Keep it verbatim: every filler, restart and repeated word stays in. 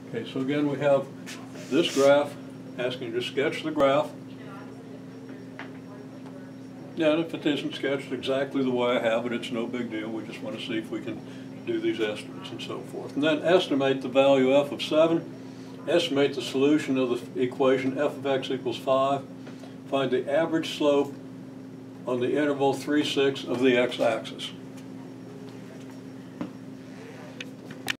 Okay, so again we have this graph asking you to sketch the graph. Yeah, and if it isn't sketched exactly the way I have it, it's no big deal. We just want to see if we can do these estimates and so forth. And then estimate the value f of seven. Estimate the solution of the equation f of x equals five. Find the average slope on the interval three, six of the x-axis.